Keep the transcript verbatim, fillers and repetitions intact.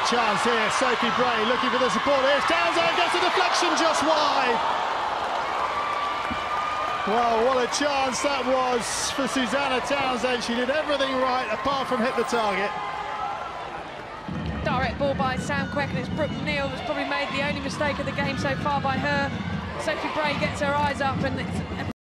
chance here. Sophie Bray looking for the support. Here's Townsend, gets a deflection just wide. Well, what a chance that was for Susanna Townsend. She did everything right apart from hit the target. Direct ball by Sam Quek, and it's Brooke Neal that's probably made the only mistake of the game so far by her. Sophie Bray gets her eyes up, and it's